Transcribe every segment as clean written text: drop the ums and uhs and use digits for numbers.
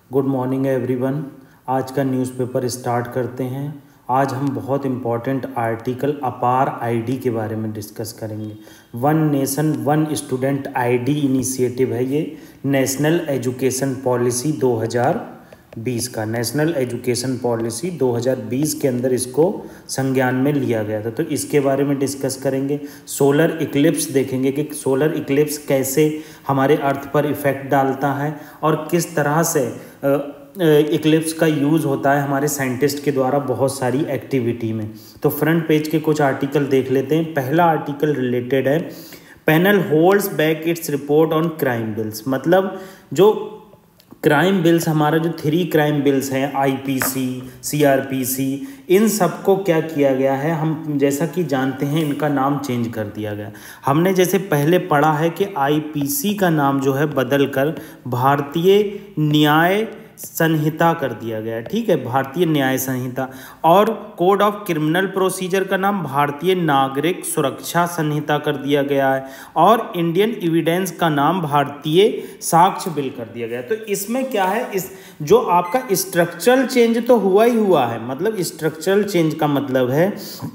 Good morning everyone. आज का newspaper start करते हैं। आज हम बहुत इम्पॉर्टेंट आर्टिकल अपार आईडी के बारे में डिस्कस करेंगे। One nation one student ID initiative है ये, नेशनल एजुकेशन पॉलिसी 2020 का, नेशनल एजुकेशन पॉलिसी 2020 के अंदर इसको संज्ञान में लिया गया था। तो इसके बारे में डिस्कस करेंगे। सोलर इक्लिप्स देखेंगे कि सोलर इक्लिप्स कैसे हमारे अर्थ पर इफ़ेक्ट डालता है और किस तरह से इक्लिप्स का यूज़ होता है हमारे साइंटिस्ट के द्वारा बहुत सारी एक्टिविटी में। तो फ्रंट पेज के कुछ आर्टिकल देख लेते हैं। पहला आर्टिकल रिलेटेड है, panel holds back its report on crime bills. मतलब जो क्राइम बिल्स, हमारा जो 3 क्राइम बिल्स हैं, आईपीसी, सीआरपीसी, इन सबको क्या किया गया है, हम जैसा कि जानते हैं इनका नाम चेंज कर दिया गया। हमने जैसे पहले पढ़ा है कि आईपीसी का नाम जो है बदलकर भारतीय न्याय संहिता कर दिया गया, ठीक है, भारतीय न्याय संहिता। और कोड ऑफ क्रिमिनल प्रोसीजर का नाम भारतीय नागरिक सुरक्षा संहिता कर दिया गया है। और इंडियन एविडेंस का नाम भारतीय साक्ष्य बिल कर दिया गया। तो इसमें क्या है, इस जो आपका स्ट्रक्चरल चेंज तो हुआ ही हुआ है। मतलब स्ट्रक्चरल चेंज का मतलब है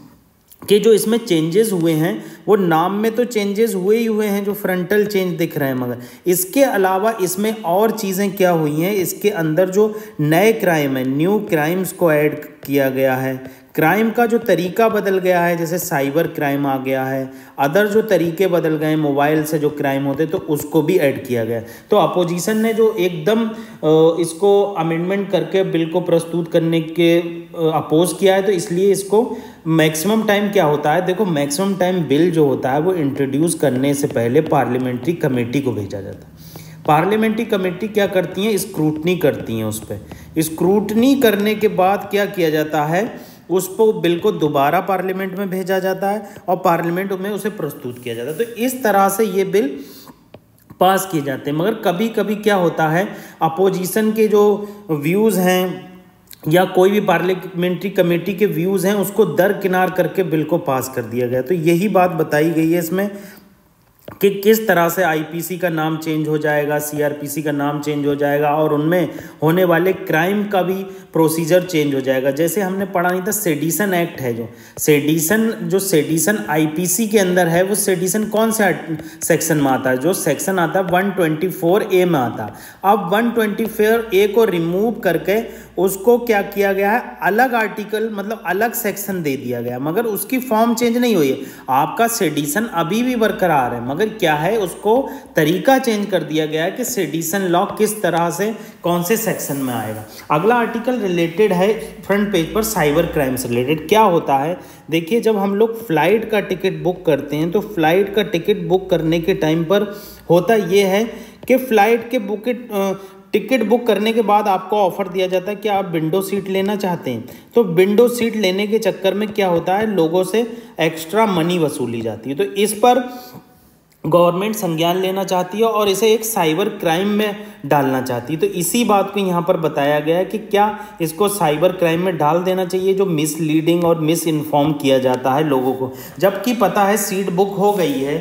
कि जो इसमें चेंजेस हुए हैं वो नाम में तो चेंजेस हुए ही हुए हैं, जो फ्रंटल चेंज दिख रहे हैं, मगर इसके अलावा इसमें और चीज़ें क्या हुई हैं, इसके अंदर जो नए क्राइम है, न्यू क्राइम्स को ऐड किया गया है। क्राइम का जो तरीका बदल गया है, जैसे साइबर क्राइम आ गया है, अदर जो तरीके बदल गए, मोबाइल से जो क्राइम होते तो उसको भी ऐड किया गया। तो अपोजिशन ने जो एकदम इसको अमेंडमेंट करके बिल को प्रस्तुत करने के अपोज किया है, तो इसलिए इसको मैक्सिमम टाइम क्या होता है, देखो मैक्सिमम टाइम बिल जो होता है वो इंट्रोड्यूस करने से पहले पार्लियामेंट्री कमेटी को भेजा जाता है। पार्लियामेंट्री कमेटी क्या करती हैं, स्क्रूटनी करती हैं उस पर। स्क्रूटनी करने के बाद क्या किया जाता है, उस पर बिल को दोबारा पार्लियामेंट में भेजा जाता है और पार्लियामेंट में उसे प्रस्तुत किया जाता है। तो इस तरह से ये बिल पास किए जाते हैं। मगर कभी कभी क्या होता है, अपोजिशन के जो व्यूज़ हैं या कोई भी पार्लियामेंट्री कमेटी के व्यूज़ हैं उसको दरकिनार करके बिल को पास कर दिया गया। तो यही बात बताई गई है इसमें कि किस तरह से आईपीसी का नाम चेंज हो जाएगा, सीआरपीसी का नाम चेंज हो जाएगा और उनमें होने वाले क्राइम का भी प्रोसीजर चेंज हो जाएगा। जैसे हमने पढ़ा नहीं था, सेडिशन एक्ट है, जो सेडिशन आईपीसी के अंदर है, वो सेडिशन कौन से सेक्शन में आता है, जो सेक्शन आता है 124A में आता है। अब 124A को रिमूव करके उसको क्या किया गया है, अलग आर्टिकल, मतलब अलग सेक्शन दे दिया गया, मगर उसकी फॉर्म चेंज नहीं हुई है। आपका सेडिशन अभी भी बरकरार है, मगर क्या है, उसको तरीका चेंज कर दिया गया है कि सेडिशन लॉ किस तरह से कौन से सेक्शन में आएगा। अगला आर्टिकल रिलेटेड है फ्रंट पेज पर, साइबर क्राइम से रिलेटेड। क्या होता है, देखिए जब हम लोग फ्लाइट का टिकट बुक करते हैं तो फ्लाइट का टिकट बुक करने के टाइम पर होता ये है कि फ्लाइट के टिकट बुक करने के बाद आपको ऑफर दिया जाता है कि आप विंडो सीट लेना चाहते हैं। तो विंडो सीट लेने के चक्कर में क्या होता है, लोगों से एक्स्ट्रा मनी वसूली जाती है। तो इस पर गवर्नमेंट संज्ञान लेना चाहती है और इसे एक साइबर क्राइम में डालना चाहती है। तो इसी बात को यहाँ पर बताया गया है कि क्या इसको साइबर क्राइम में डाल देना चाहिए, जो मिसलीडिंग और मिस इन्फॉर्म किया जाता है लोगों को, जबकि पता है सीट बुक हो गई है,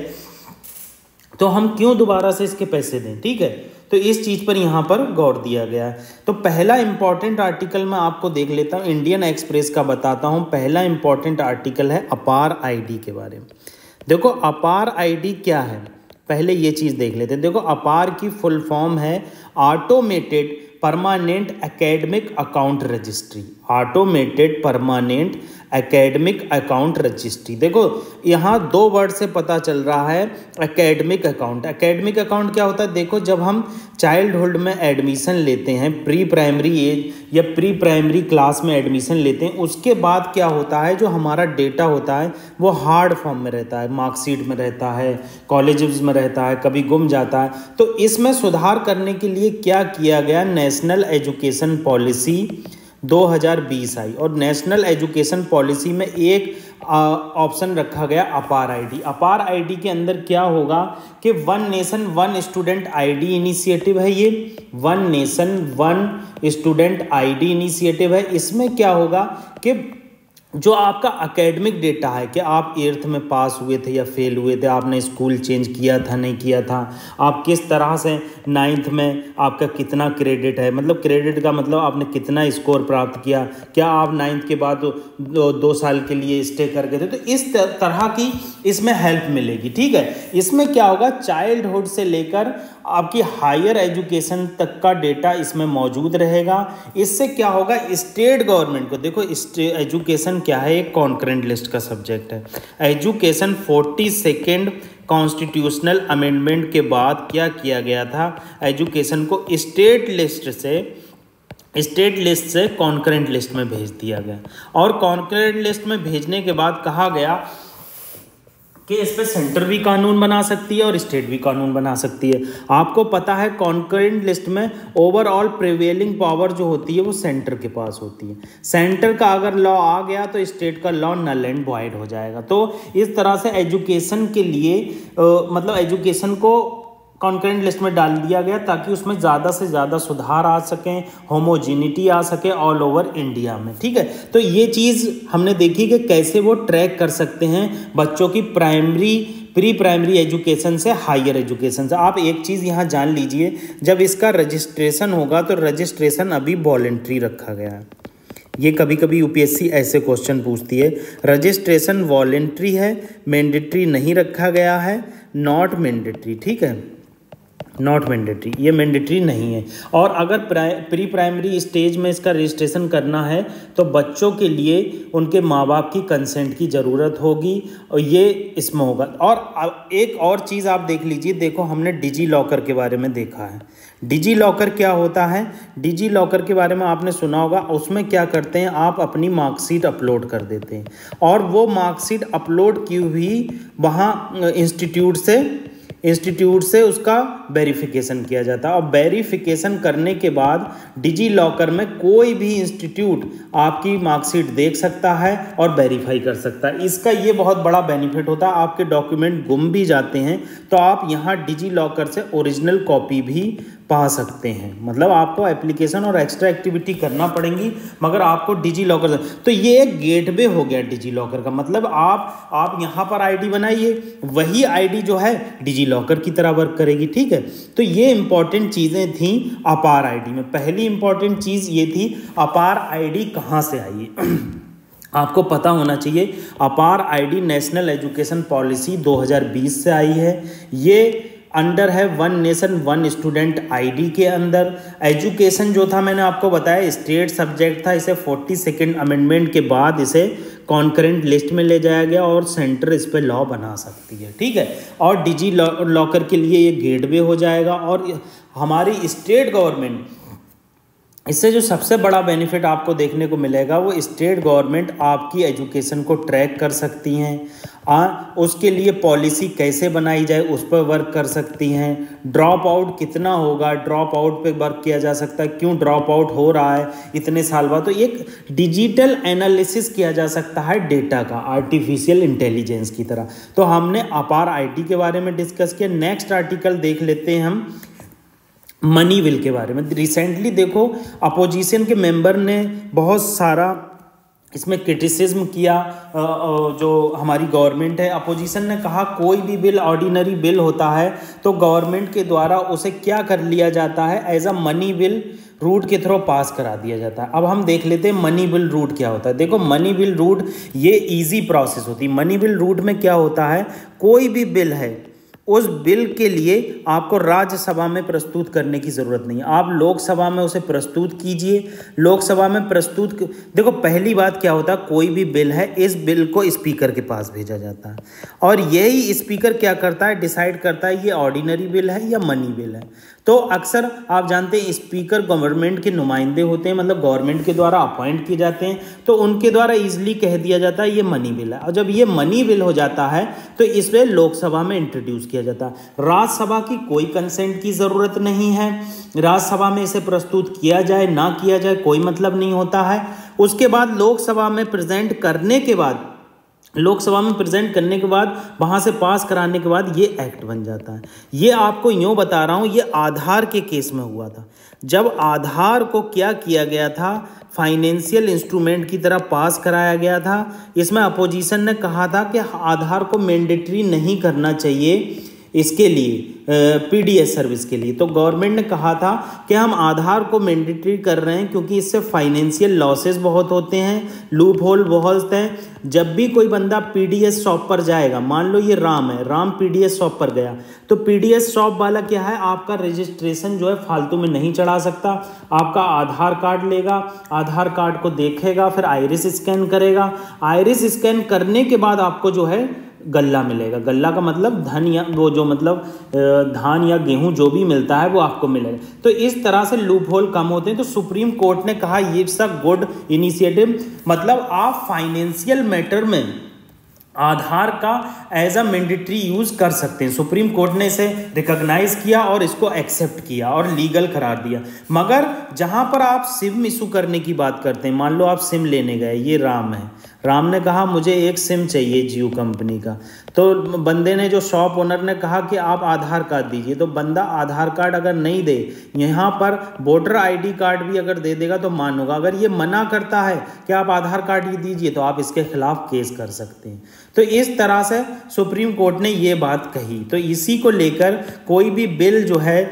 तो हम क्यों दोबारा से इसके पैसे दें, ठीक है। तो इस चीज़ पर यहाँ पर गौर दिया गया है। तो पहला इंपॉर्टेंट आर्टिकल मैं आपको देख लेता हूँ, इंडियन एक्सप्रेस का बताता हूँ। पहला इंपॉर्टेंट आर्टिकल है अपार आईडी के बारे में। देखो अपार आईडी क्या है, पहले ये चीज़ देख लेते हैं। देखो अपार की फुल फॉर्म है automated permanent academic account registry. Automated permanent academic account registry. देखो यहाँ 2 वर्ड से पता चल रहा है, एकेडमिक अकाउंट। एकेडमिक अकाउंट क्या होता है, देखो जब हम चाइल्डहुड में एडमिशन लेते हैं, प्री प्राइमरी एज या प्री प्राइमरी क्लास में एडमिशन लेते हैं, उसके बाद क्या होता है, जो हमारा डेटा होता है वो हार्ड फॉर्म में रहता है, मार्कशीट में रहता है, कॉलेजेस में रहता है, कभी गुम जाता है। तो इसमें सुधार करने के लिए क्या किया गया, नेशनल एजुकेशन पॉलिसी 2020 आई और नेशनल एजुकेशन पॉलिसी में एक ऑप्शन रखा गया अपार आईडी। अपार आईडी के अंदर क्या होगा कि one nation one student ID initiative है, ये one nation one student ID initiative है। इसमें क्या होगा कि जो आपका एकेडमिक डेटा है कि आप 8th में पास हुए थे या फेल हुए थे, आपने स्कूल चेंज किया था नहीं किया था, आप किस तरह से 9th में आपका कितना क्रेडिट है, मतलब क्रेडिट का मतलब आपने कितना स्कोर प्राप्त किया, क्या आप 9th के बाद 2 साल के लिए स्टे कर गए थे। तो इस तरह की इसमें हेल्प मिलेगी। ठीक है, इसमें क्या होगा, चाइल्डहुड से लेकर आपकी हायर एजुकेशन तक का डेटा इसमें मौजूद रहेगा। इससे क्या होगा, स्टेट गवर्नमेंट को, देखो एजुकेशन क्या है, एक कॉन्करेंट लिस्ट का सब्जेक्ट है। एजुकेशन 42nd कॉन्स्टिट्यूशनल अमेंडमेंट के बाद क्या किया गया था, एजुकेशन को स्टेट लिस्ट से कॉन्करेंट लिस्ट में भेज दिया गया। और कॉन्करेंट लिस्ट में भेजने के बाद कहा गया कि इस पे सेंटर भी कानून बना सकती है और स्टेट भी कानून बना सकती है। आपको पता है कॉन्करेंट लिस्ट में ओवरऑल प्रिवेलिंग पावर जो होती है वो सेंटर के पास होती है। सेंटर का अगर लॉ आ गया तो स्टेट का लॉ नल एंड वॉइड हो जाएगा। तो इस तरह से एजुकेशन के लिए मतलब एजुकेशन को कॉन्करेंट लिस्ट में डाल दिया गया ताकि उसमें ज़्यादा से ज़्यादा सुधार आ सकें, होमोजिनिटी आ सके ऑल ओवर इंडिया में। ठीक है, तो ये चीज़ हमने देखी कि कैसे वो ट्रैक कर सकते हैं बच्चों की प्री प्राइमरी एजुकेशन से हायर एजुकेशन से। आप एक चीज़ यहाँ जान लीजिए, जब इसका रजिस्ट्रेशन होगा तो रजिस्ट्रेशन अभी वॉलेंट्री रखा गया है। ये कभी कभी यूपीएससी ऐसे क्वेश्चन पूछती है, रजिस्ट्रेशन वॉलेंट्री है, मैंडेटरी नहीं रखा गया है, नॉट मैंडेटरी। ठीक है, नॉट मैंडेटरी, ये मैंडेटरी नहीं है। और अगर प्री प्राइमरी स्टेज में इसका रजिस्ट्रेशन करना है तो बच्चों के लिए उनके माँ बाप की कंसेंट की ज़रूरत होगी और ये इसमें होगा। और एक और चीज़ आप देख लीजिए, देखो हमने डिजी लॉकर के बारे में देखा है। डिजी लॉकर क्या होता है, डिजी लॉकर के बारे में आपने सुना होगा। उसमें क्या करते हैं, आप अपनी मार्कशीट अपलोड कर देते हैं और वो मार्कशीट अपलोड की हुई वहाँ इंस्टीट्यूट से उसका वेरिफिकेशन किया जाता है। और वेरिफिकेशन करने के बाद डिजी लॉकर में कोई भी इंस्टीट्यूट आपकी मार्कशीट देख सकता है और वेरीफाई कर सकता है। इसका ये बहुत बड़ा बेनिफिट होता है, आपके डॉक्यूमेंट गुम भी जाते हैं तो आप यहाँ डिजी लॉकर से ओरिजिनल कॉपी भी पा सकते हैं। मतलब आपको एप्लीकेशन और एक्स्ट्रा एक्टिविटी करना पड़ेंगी मगर आपको डिजी लॉकर से, तो ये एक गेटवे हो गया डिजी लॉकर का। मतलब आप यहाँ पर आईडी बनाइए, वही आईडी जो है डिजी लॉकर की तरह वर्क करेगी। ठीक है, तो ये इंपॉर्टेंट चीज़ें थी अपार आईडी में। पहली इंपॉर्टेंट चीज़ ये थी अपार आईडी कहाँ से आई है आपको पता होना चाहिए। अपार आईडी नेशनल एजुकेशन पॉलिसी 2020 से आई है। ये अंडर है one nation one student ID के अंदर। एजुकेशन जो था मैंने आपको बताया स्टेट सब्जेक्ट था, इसे 42nd अमेंडमेंट के बाद इसे कॉन्करेंट लिस्ट में ले जाया गया और सेंटर इस पे लॉ बना सकती है। ठीक है, और डिजी लॉकर के लिए ये गेटवे हो जाएगा। और हमारी स्टेट गवर्नमेंट, इससे जो सबसे बड़ा बेनिफिट आपको देखने को मिलेगा वो स्टेट गवर्नमेंट आपकी एजुकेशन को ट्रैक कर सकती हैं। उसके लिए पॉलिसी कैसे बनाई जाए उस पर वर्क कर सकती हैं। ड्रॉप आउट कितना होगा, ड्रॉप आउट पे वर्क किया जा सकता है, क्यों ड्रॉप आउट हो रहा है इतने साल बाद, तो एक डिजिटल एनालिसिस किया जा सकता है डेटा का आर्टिफिशियल इंटेलिजेंस की तरह। तो हमने अपार आईडी के बारे में डिस्कस किया। नेक्स्ट आर्टिकल देख लेते हैं हम मनी बिल के बारे में। रिसेंटली देखो अपोजिशन के मेंबर ने बहुत सारा इसमें क्रिटिसिज्म किया जो हमारी गवर्नमेंट है। अपोजिशन ने कहा कोई भी बिल ऑर्डिनरी बिल होता है तो गवर्नमेंट के द्वारा उसे क्या कर लिया जाता है, as a money bill route के थ्रू पास करा दिया जाता है। अब हम देख लेते हैं मनी बिल रूट क्या होता है। देखो मनी बिल रूट ये इजी प्रोसेस होती है। मनी बिल रूट में क्या होता है, कोई भी बिल है उस बिल के लिए आपको राज्यसभा में प्रस्तुत करने की ज़रूरत नहीं है, आप लोकसभा में उसे प्रस्तुत कीजिए। लोकसभा में देखो पहली बात क्या होता है, कोई भी बिल है इस बिल को स्पीकर के पास भेजा जाता है और यही स्पीकर क्या करता है, डिसाइड करता है ये ऑर्डिनरी बिल है या मनी बिल है। तो अक्सर आप जानते हैं स्पीकर गवर्नमेंट के नुमाइंदे होते हैं, मतलब गवर्नमेंट के द्वारा अपॉइंट किए जाते हैं, तो उनके द्वारा इजीली कह दिया जाता है ये मनी बिल है। और जब ये मनी बिल हो जाता है तो इसे लोकसभा में इंट्रोड्यूस किया जाता है। राज्यसभा की कोई कंसेंट की ज़रूरत नहीं है, राज्यसभा में इसे प्रस्तुत किया जाए ना किया जाए कोई मतलब नहीं होता है। उसके बाद लोकसभा में प्रेजेंट करने के बाद लोकसभा में प्रेजेंट करने के बाद वहाँ से पास कराने के बाद ये एक्ट बन जाता है। ये आपको यूँ बता रहा हूँ, ये आधार के केस में हुआ था। जब आधार को क्या किया गया था, फाइनेंशियल इंस्ट्रूमेंट की तरह पास कराया गया था। इसमें अपोजिशन ने कहा था कि आधार को मैंडेटरी नहीं करना चाहिए इसके लिए, पीडीएस सर्विस के लिए। तो गवर्नमेंट ने कहा था कि हम आधार को मैंडेटरी कर रहे हैं क्योंकि इससे फाइनेंशियल लॉसेस बहुत होते हैं, लूप होल बहुत हैं। जब भी कोई बंदा पीडीएस शॉप पर जाएगा, मान लो ये राम है, राम पीडीएस शॉप पर गया, तो पीडीएस शॉप वाला क्या है, आपका रजिस्ट्रेशन जो है फालतू में नहीं चढ़ा सकता। आपका आधार कार्ड लेगा, आधार कार्ड को देखेगा, फिर आइरिस स्कैन करेगा। आइरिस स्कैन करने के बाद आपको जो है गल्ला मिलेगा। गल्ला का मतलब धन, या वो जो मतलब धान या गेहूं जो भी मिलता है वो आपको मिलेगा। तो इस तरह से लूप होल कम होते हैं। तो सुप्रीम कोर्ट ने कहा ये इट्स अ गुड इनिशिएटिव, मतलब आप फाइनेंशियल मैटर में आधार का एज अ मैंडेटरी यूज कर सकते हैं। सुप्रीम कोर्ट ने इसे रिकॉग्नाइज किया और इसको एक्सेप्ट किया और लीगल करार दिया। मगर जहां पर आप सिम इशू करने की बात करते हैं, मान लो आप सिम लेने गए, ये राम है, राम ने कहा मुझे एक सिम चाहिए जियो कंपनी का। तो बंदे ने, जो शॉप ओनर ने कहा कि आप आधार कार्ड दीजिए। तो बंदा आधार कार्ड अगर नहीं दे, यहाँ पर वोटर आईडी कार्ड भी अगर दे देगा तो मान होगा। अगर ये मना करता है कि आप आधार कार्ड ही दीजिए, तो आप इसके खिलाफ केस कर सकते हैं। तो इस तरह से सुप्रीम कोर्ट ने ये बात कही। तो इसी को लेकर कोई भी बिल जो है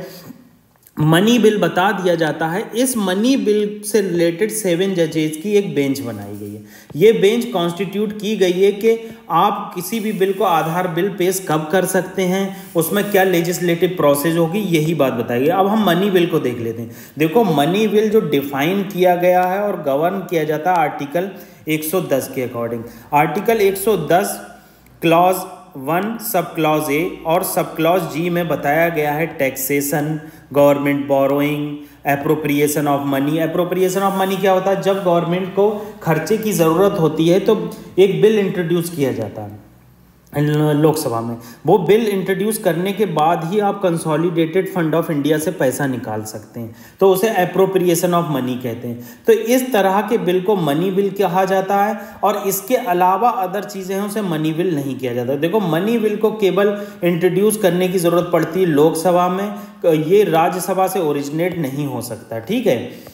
मनी बिल बता दिया जाता है। इस मनी बिल से रिलेटेड 7 जजेस की एक बेंच बनाई गई है। ये बेंच कॉन्स्टिट्यूट की गई है कि आप किसी भी बिल को आधार बिल पेश कब कर सकते हैं, उसमें क्या लेजिस्लेटिव प्रोसेस होगी, यही बात बताइए। अब हम मनी बिल को देख लेते हैं। देखो, मनी बिल जो डिफाइन किया गया है और गवर्न किया जाता है आर्टिकल 110 के according. Article 110 clause 1 sub clause A और सब क्लॉज जी में बताया गया है taxation, government borrowing, appropriation of money. Appropriation of money क्या होता है, जब गवर्नमेंट को खर्चे की ज़रूरत होती है तो एक बिल इंट्रोड्यूस किया जाता है लोकसभा में। वो बिल इंट्रोड्यूस करने के बाद ही आप कंसोलिडेटेड फंड ऑफ इंडिया से पैसा निकाल सकते हैं, तो उसे एप्रोप्रिएशन ऑफ मनी कहते हैं। तो इस तरह के बिल को मनी बिल कहा जाता है और इसके अलावा अदर चीज़ें हैं उसे मनी बिल नहीं किया जाता। देखो, मनी बिल को केवल इंट्रोड्यूस करने की ज़रूरत पड़ती है लोकसभा में, ये राज्यसभा से ओरिजिनेट नहीं हो सकता, ठीक है।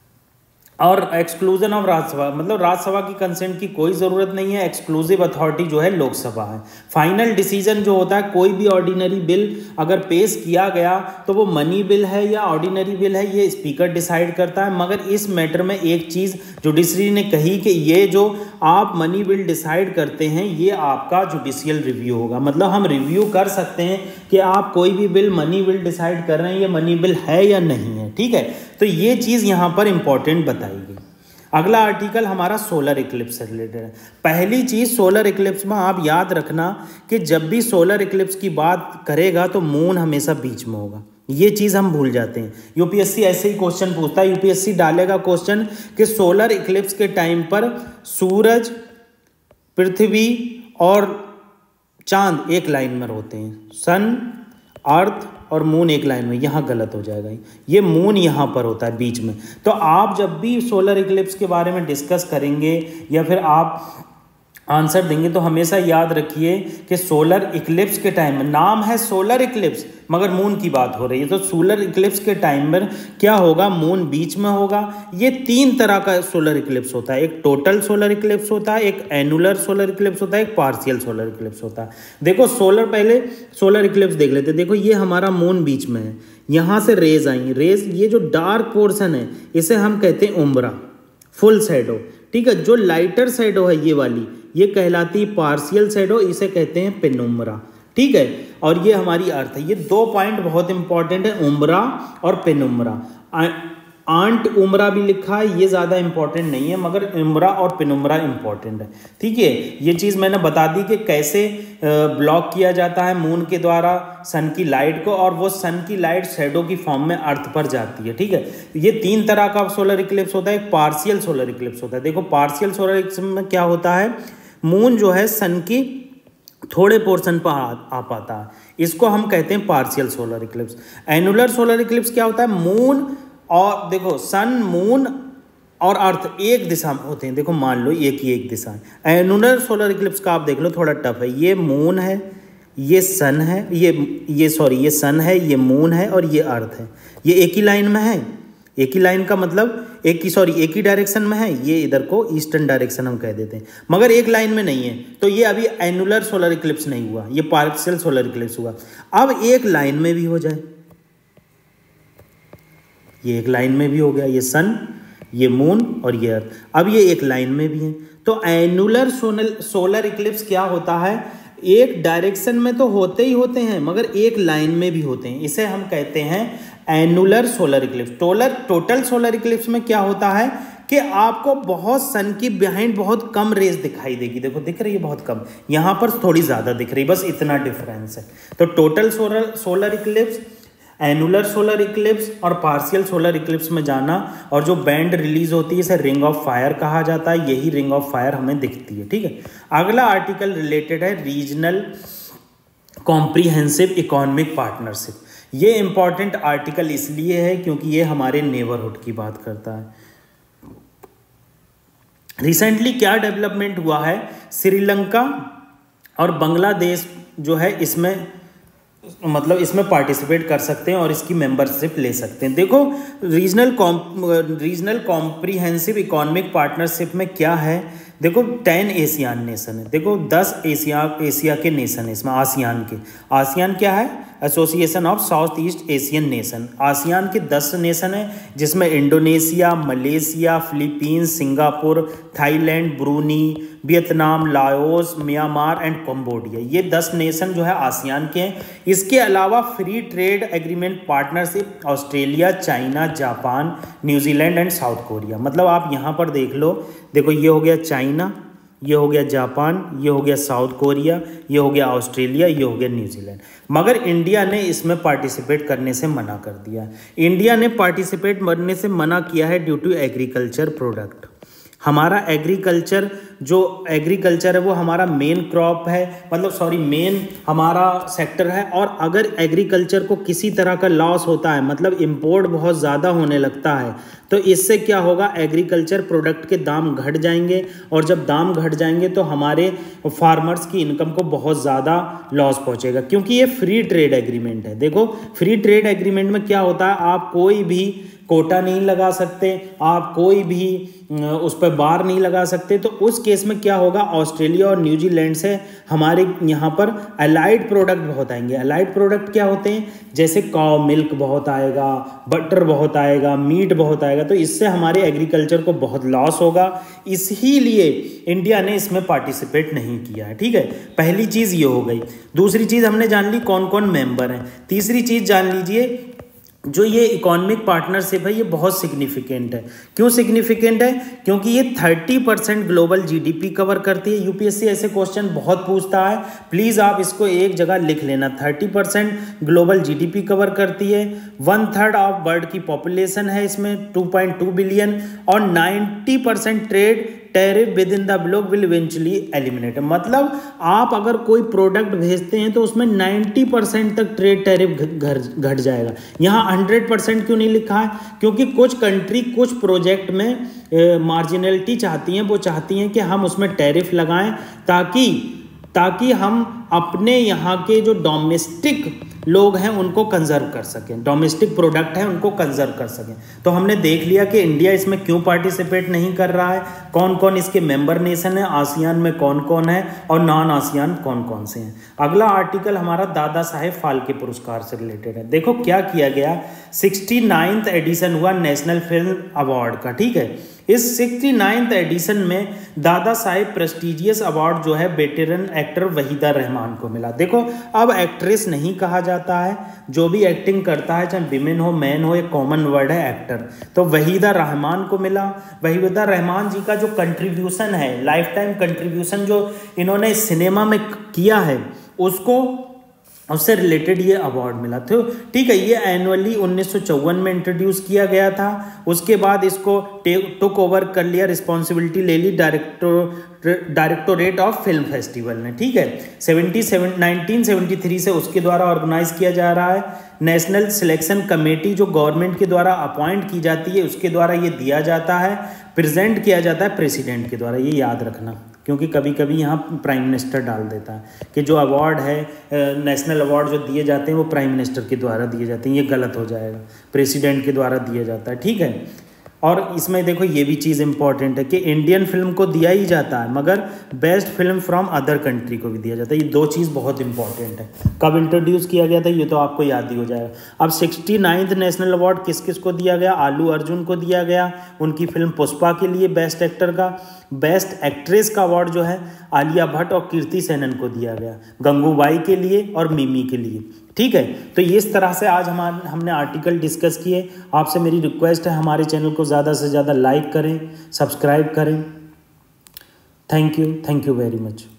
और एक्सक्लूजन ऑफ राज्यसभा, मतलब राज्यसभा की कंसेंट की कोई ज़रूरत नहीं है। एक्सक्लूसिव अथॉरिटी जो है लोकसभा है। फाइनल डिसीजन जो होता है, कोई भी ऑर्डिनरी बिल अगर पेश किया गया तो वो मनी बिल है या ऑर्डिनरी बिल है, ये स्पीकर डिसाइड करता है। मगर इस मैटर में एक चीज़ जुडिशरी ने कही कि ये जो आप मनी बिल डिसाइड करते हैं ये आपका जुडिशियल रिव्यू होगा। मतलब हम रिव्यू कर सकते हैं कि आप कोई भी बिल मनी बिल डिसाइड कर रहे हैं, ये मनी बिल है या नहीं है, ठीक है। तो ये चीज़ यहाँ पर इंपॉर्टेंट बताई गई। अगला आर्टिकल हमारा सोलर इक्लिप्स से रिलेटेड है। पहली चीज़, सोलर इक्लिप्स में आप याद रखना कि जब भी सोलर इक्लिप्स की बात करेगा तो मून हमेशा बीच में होगा। ये चीज़ हम भूल जाते हैं। यूपीएससी ऐसे ही क्वेश्चन पूछता है। यूपीएससी डालेगा क्वेश्चन कि सोलर इक्लिप्स के टाइम पर सूरज, पृथ्वी और चांद एक लाइन में होते हैं, सन, अर्थ और मून एक लाइन में। यहाँ गलत हो जाएगा, ये मून यहाँ पर होता है बीच में। तो आप जब भी सोलर इक्लिप्स के बारे में डिस्कस करेंगे या फिर आप आंसर देंगे तो हमेशा याद रखिए कि सोलर इक्लिप्स के टाइम में, नाम है सोलर इक्लिप्स मगर मून की बात हो रही है, तो सोलर इक्लिप्स के टाइम पर क्या होगा, मून बीच में होगा। ये 3 तरह का सोलर इक्लिप्स होता है। एक टोटल सोलर इक्लिप्स होता है, एक एनुलर सोलर इक्लिप्स होता है, एक पार्शियल सोलर इक्लिप्स होता है। देखो पहले सोलर इक्लिप्स देख लेते हैं। देखो, ये हमारा मून बीच में है, यहाँ से रेज आई, रेज, ये जो डार्क पोर्शन है इसे हम कहते हैं उम्ब्रा, फुल शैडो, ठीक है। जो लाइटर शैडो है ये वाली, ये कहलाती है पार्शियल शैडो, इसे कहते हैं पेनुम्ब्रा, ठीक है। और ये हमारी अर्थ है। ये 2 पॉइंट बहुत इंपॉर्टेंट है, उम्ब्रा और पेनुम्ब्रा। आंट उम्ब्रा भी लिखा है, ये ज़्यादा इंपॉर्टेंट नहीं है, मगर उम्ब्रा और पेनुम्ब्रा इंपॉर्टेंट है, ठीक है। ये चीज़ मैंने बता दी कि कैसे ब्लॉक किया जाता है मून के द्वारा सन की लाइट को, और वो सन की लाइट शैडो की फॉर्म में अर्थ पर जाती है, ठीक है। ये 3 तरह का सोलर इक्लिप्स होता है। एक पार्शियल सोलर इक्लिप्स होता है। देखो, पार्शियल सोलर इक्लिप्स में क्या होता है, मून जो है सन की थोड़े पोर्शन पर आ पाता है, इसको हम कहते हैं partial solar eclipse. Annular solar eclipse क्या होता है, मून और देखो सन, मून और अर्थ एक दिशा में होते हैं। देखो मान लो एक ही एक दिशा है। एनुलर सोलर इक्लिप्स का आप देख लो, थोड़ा टफ है। ये मून है, ये सन है, ये सन है, ये मून है और ये अर्थ है। ये एक ही लाइन में है। एक ही लाइन का मतलब एक ही डायरेक्शन में है। ये इधर को ईस्टर्न डायरेक्शन हम कह देते हैं, मगर एक लाइन में नहीं है। तो ये अभी एनुलर सोलर इक्लिप्स नहीं हुआ, ये पार्शियल सोलर इक्लिप्स हुआ। अब एक लाइन में भी हो जाए, ये एक लाइन में भी हो गया, ये सन, ये मून और ये अर्थ। अब ये एक लाइन में भी है। तो एनुलर सोलर इक्लिप्स क्या होता है, एक डायरेक्शन में तो होते ही होते हैं मगर एक लाइन में भी होते हैं। इसे हम कहते हैं annular solar eclipse. Total solar eclipse में क्या होता है कि आपको बहुत सन की बिहाइंड बहुत कम रेज दिखाई देगी। देखो दिख रही है बहुत कम, यहाँ पर थोड़ी ज़्यादा दिख रही है, बस इतना डिफरेंस है। तो total solar eclipse, annular solar eclipse और पार्शियल सोलर इक्लिप्स में जाना, और जो बैंड रिलीज होती है इसे रिंग ऑफ फायर कहा जाता है। यही रिंग ऑफ फायर हमें दिखती है, ठीक है। अगला आर्टिकल रिलेटेड है रीजनल कॉम्प्रिहेंसिव इकोनॉमिक पार्टनरशिप। ये इंपॉर्टेंट आर्टिकल इसलिए है क्योंकि ये हमारे नेबरहुड की बात करता है। रिसेंटली क्या डेवलपमेंट हुआ है, श्रीलंका और बांग्लादेश जो है इसमें इसमें पार्टिसिपेट कर सकते हैं और इसकी मेंबरशिप ले सकते हैं। देखो रीजनल कॉम्प्रिहेंसिव इकोनॉमिक पार्टनरशिप में क्या है, देखो 10 एशियान नेशन है। देखो 10 एशिया के नेशन है इसमें, आसियान क्या है, association of South East Asian nation. ASEAN के 10 नेशन है जिसमें Indonesia, Malaysia, Philippines, Singapore, Thailand, Brunei, Vietnam, Laos, Myanmar and Cambodia. ये 10 नेशन जो है आसियान के हैं। इसके अलावा free trade agreement partnership Australia, China, Japan, New Zealand and South Korea. मतलब आप यहाँ पर देख लो, देखो ये हो गया चाइना, ये हो गया जापान, ये हो गया साउथ कोरिया, ये हो गया ऑस्ट्रेलिया, ये हो गया न्यूजीलैंड। मगर इंडिया ने इसमें पार्टिसिपेट करने से मना कर दिया। इंडिया ने पार्टिसिपेट करने से मना किया है ड्यू टू एग्रीकल्चर प्रोडक्ट। हमारा एग्रीकल्चर है वो हमारा मेन क्रॉप है, मेन हमारा सेक्टर है। और अगर एग्रीकल्चर को किसी तरह का लॉस होता है, मतलब इंपोर्ट बहुत ज़्यादा होने लगता है, तो इससे क्या होगा, एग्रीकल्चर प्रोडक्ट के दाम घट जाएंगे। और जब दाम घट जाएंगे तो हमारे फार्मर्स की इनकम को बहुत ज़्यादा लॉस पहुंचेगा, क्योंकि ये फ्री ट्रेड एग्रीमेंट है। देखो फ्री ट्रेड एग्रीमेंट में क्या होता है, आप कोई भी कोटा नहीं लगा सकते, आप कोई भी उस पर बार नहीं लगा सकते। तो उस केस में क्या होगा, ऑस्ट्रेलिया और न्यूजीलैंड से हमारे यहाँ पर अलाइड प्रोडक्ट बहुत आएंगे। अलाइड प्रोडक्ट क्या होते हैं, जैसे काउ मिल्क बहुत आएगा, बटर बहुत आएगा, मीट बहुत आएगा। तो इससे हमारे एग्रीकल्चर को बहुत लॉस होगा, इसीलिए इंडिया ने इसमें पार्टिसिपेट नहीं किया है, ठीक है। पहली चीज़ ये हो गई। दूसरी चीज़ हमने जान ली कौन कौन मेंबर हैं। तीसरी चीज़ जान लीजिए, जो ये इकोनॉमिक पार्टनरशिप है ये बहुत सिग्निफिकेंट है। क्यों सिग्निफिकेंट है, क्योंकि ये 30% ग्लोबल जीडीपी कवर करती है। यूपीएससी ऐसे क्वेश्चन बहुत पूछता है, प्लीज़ आप इसको एक जगह लिख लेना। 30% ग्लोबल जीडीपी कवर करती है, 1/3 ऑफ वर्ल्ड की पॉपुलेशन है इसमें, 2.2 बिलियन, और 90% trade tariff within the bloc will eventually eliminate. मतलब आप अगर कोई प्रोडक्ट भेजते हैं तो उसमें 90% तक ट्रेड टैरिफ घट जाएगा। यहाँ 100% क्यों नहीं लिखा है, क्योंकि कुछ कंट्री कुछ प्रोजेक्ट में मार्जिनलिटी चाहती हैं। वो चाहती हैं कि हम उसमें टैरिफ लगाएं ताकि हम अपने यहाँ के जो डोमेस्टिक लोग हैं उनको कंजर्व कर सकें, डोमेस्टिक प्रोडक्ट हैं उनको कंजर्व कर सकें। तो हमने देख लिया कि इंडिया इसमें क्यों पार्टिसिपेट नहीं कर रहा है, कौन कौन इसके मेंबर नेशन है, आसियान में कौन कौन है और नॉन आसियान कौन कौन से हैं। अगला आर्टिकल हमारा दादा साहेब फाल्के पुरस्कार से रिलेटेड है। देखो क्या किया गया, 69th एडिशन हुआ नेशनल फिल्म अवार्ड का, ठीक है। इस 69th एडिशन में दादा साहेब प्रेस्टिजियस अवार्ड जो है वेटरन एक्टर वहीदा रहमान को मिला। देखो अब एक्ट्रेस नहीं कहा जाता है, जो भी एक्टिंग करता है चाहे विमेन हो मैन हो, एक कॉमन वर्ड है एक्टर। तो वहीदा रहमान को मिला। वहीदा रहमान जी का जो कंट्रीब्यूशन है, लाइफ टाइम कंट्रीब्यूशन जो इन्होंने सिनेमा में किया है, उसको उससे रिलेटेड ये अवार्ड मिला तो ठीक है। ये एनुअली 1954 में इंट्रोड्यूस किया गया था। उसके बाद इसको टुक ओवर कर लिया, रिस्पॉन्सिबिलिटी ले ली डायरेक्टोरेट ऑफ फिल्म फेस्टिवल ने, ठीक है। 1973 से उसके द्वारा ऑर्गेनाइज किया जा रहा है। नेशनल सिलेक्शन कमेटी जो गवर्नमेंट के द्वारा अपॉइंट की जाती है, उसके द्वारा ये दिया जाता है, प्रेजेंट किया जाता है प्रेसिडेंट के द्वारा। ये याद रखना, क्योंकि कभी कभी यहाँ प्राइम मिनिस्टर डाल देता है कि जो अवार्ड है, नेशनल अवार्ड जो दिए जाते हैं वो प्राइम मिनिस्टर के द्वारा दिए जाते हैं। ये गलत हो जाएगा, प्रेसिडेंट के द्वारा दिया जाता है, ठीक है। और इसमें देखो ये भी चीज़ इंपॉर्टेंट है कि इंडियन फिल्म को दिया ही जाता है, मगर best film from other country को भी दिया जाता है। ये दो चीज़ बहुत इंपॉर्टेंट है। कब इंट्रोड्यूस किया गया था ये तो आपको याद ही हो जाएगा। अब 69th नेशनल अवार्ड किस किस को दिया गया? आलू अर्जुन को दिया गया, उनकी फिल्म पुष्पा के लिए बेस्ट एक्टर का। बेस्ट एक्ट्रेस का अवार्ड जो है आलिया भट्ट और कीर्ति सेनन को दिया गया, गंगूबाई के लिए और मिमी के लिए, ठीक है। तो इस तरह से आज हमने आर्टिकल डिस्कस किए। आपसे मेरी रिक्वेस्ट है हमारे चैनल को ज़्यादा से ज़्यादा लाइक करें, सब्सक्राइब करें। Thank you very much.